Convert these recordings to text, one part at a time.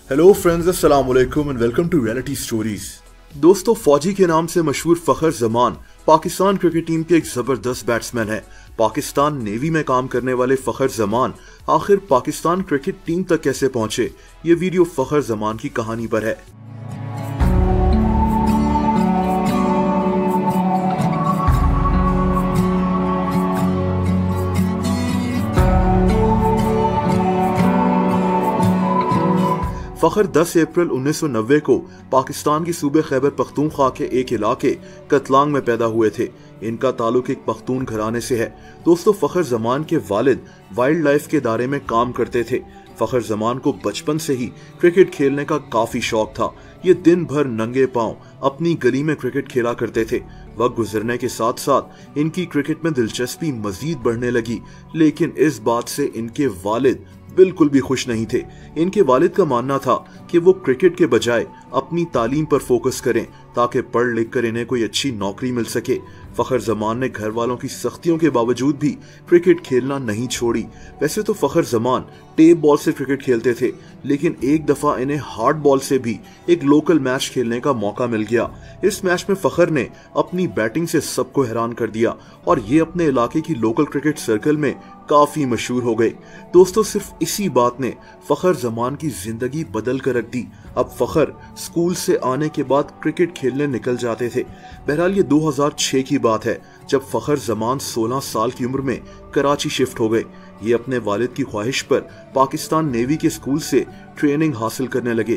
Hello friends, अस्सलाम वालेकुम and welcome to reality stories. दोस्तों, फौजी के नाम से मशहूर फखर जमान पाकिस्तान क्रिकेट टीम के एक जबरदस्त बैट्समैन है। पाकिस्तान नेवी में काम करने वाले फखर जमान आखिर पाकिस्तान क्रिकेट टीम तक कैसे पहुंचे, ये वीडियो फखर जमान की कहानी पर है। फखर 10 अप्रैल 1990 को पाकिस्तान की सूबे खैबर पख्तूनख्वा के एक इलाके कतलांग में पैदा हुए थे। इनका ताल्लुक एक पख्तून घराने से है। दोस्तों, फखर जमान के वालिद वाइल्ड लाइफ के दायरे में काम करते थे। फखर जमान को बचपन से ही क्रिकेट खेलने का काफी शौक था। ये दिन भर नंगे पांव अपनी गली में क्रिकेट खेला करते थे। वक्त गुजरने के साथ साथ इनकी क्रिकेट में दिलचस्पी मजीद बढ़ने लगी, लेकिन इस बात से इनके वालिद बिल्कुल भी खुश नहीं थे। इनके वालिद का मानना था कि वो क्रिकेट के बजाय अपनी तालीम पर फोकस करें ताकि पढ़ लिख कर इन्हें कोई अच्छी नौकरी मिल सके। फखर जमान ने घर वालों की सख्तियों के बावजूद भी क्रिकेट खेलना नहीं छोड़ी। वैसे तो फखर जमान टेप बॉल से क्रिकेट खेलते थे, लेकिन एक दफा इन्हें हार्ड बॉल से भी एक लोकल मैच खेलने का मौका मिल गया। इस मैच में फखर ने अपनी बैटिंग से सबको हैरान कर दिया और ये अपने इलाके की लोकल क्रिकेट सर्कल में काफी मशहूर हो गए। दोस्तों, सिर्फ इसी बात ने फखर जमान की जिंदगी बदल कर रख दी। अब फखर स्कूल से आने के बाद क्रिकेट खेलने निकल जाते थे। बहरहाल ये 2006 की बात है जब फखर जमान 16 साल की उम्र में कराची शिफ्ट हो गए। ये अपने वालिद की ख्वाहिश पर पाकिस्तान नेवी के स्कूल से ट्रेनिंग हासिल करने लगे।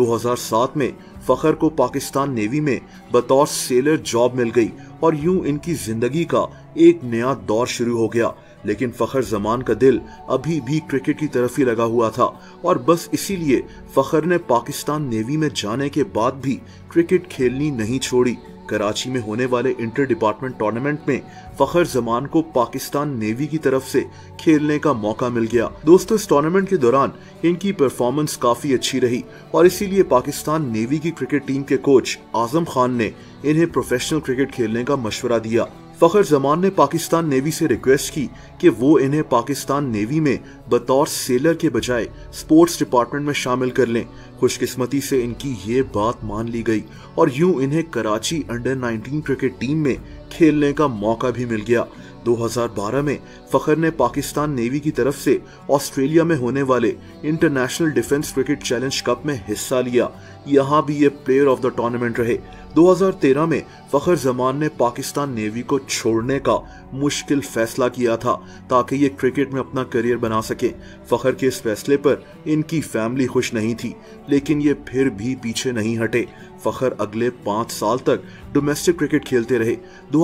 2007 में फखर को पाकिस्तान नेवी में बतौर सेलर जॉब मिल गई और यूं इनकी जिंदगी का एक नया दौर शुरू हो गया। लेकिन फखर जमान का दिल अभी भी क्रिकेट की तरफ ही लगा हुआ था और बस इसीलिए फखर ने पाकिस्तान नेवी में जाने के बाद भी क्रिकेट खेलनी नहीं छोड़ी। कराची में होने वाले इंटर डिपार्टमेंट टूर्नामेंट में फखर जमान को पाकिस्तान नेवी की तरफ से खेलने का मौका मिल गया। दोस्तों, इस टूर्नामेंट के दौरान इनकी परफॉर्मेंस काफी अच्छी रही और इसीलिए पाकिस्तान नेवी की क्रिकेट टीम के कोच आजम खान ने इन्हें प्रोफेशनल क्रिकेट खेलने का मशवरा दिया। फखर जमान ने पाकिस्तान नेवी से रिक्वेस्ट की कि वो इन्हें पाकिस्तान नेवी में बतौर सेलर के बजाय स्पोर्ट्स डिपार्टमेंट में शामिल कर लें। खुशकिस्मती से इनकी ये बात मान ली गई और यूं इन्हें कराची अंडर 19 क्रिकेट टीम में खेलने का मौका भी मिल गया। 2012 में फखर ने पाकिस्तान नेवी की तरफ से ऑस्ट्रेलिया में होने वाले international defence cricket challenge cup में हिस्सा लिया। यहाँ भी ये प्लेयर ऑफ द टूर्नामेंट रहे। 2013 में फखर जमान ने पाकिस्तान नेवी को छोड़ने का मुश्किल फैसला किया था ताकि ये क्रिकेट में अपना करियर बना सके। फखर के इस फैसले पर इनकी फैमिली खुश नहीं थी, लेकिन ये फिर भी पीछे नहीं हटे। फखर अगले 5 साल तक डोमेस्टिक क्रिकेट खेलते रहे।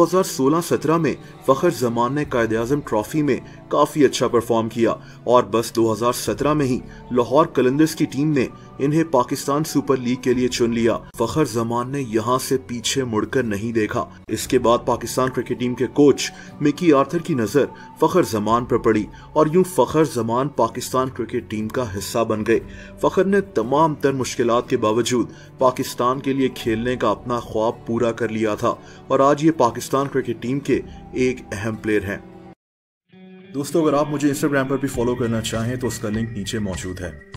2016-17 में फखर जमान ने कायद-ए-आज़म ट्रॉफी में काफी अच्छा परफॉर्म किया और बस 2017 में ही लाहौर कलंदर्स की टीम ने इन्हें पाकिस्तान सुपर लीग के लिए चुन लिया। फखर जमान ने यहाँ से पीछे मुड़कर नहीं देखा। इसके बाद पाकिस्तान क्रिकेट टीम के कोच मिकी आर्थर की नजर फखर जमान पर पड़ी और यूं फखर जमान पाकिस्तान क्रिकेट टीम का हिस्सा बन गए। फखर ने तमाम तर मुश्किलात के बावजूद पाकिस्तान के लिए खेलने का अपना ख्वाब पूरा कर लिया था और आज ये पाकिस्तान क्रिकेट टीम के एक अहम प्लेयर हैं। दोस्तों, अगर आप मुझे इंस्टाग्राम पर भी फॉलो करना चाहें तो उसका लिंक नीचे मौजूद है।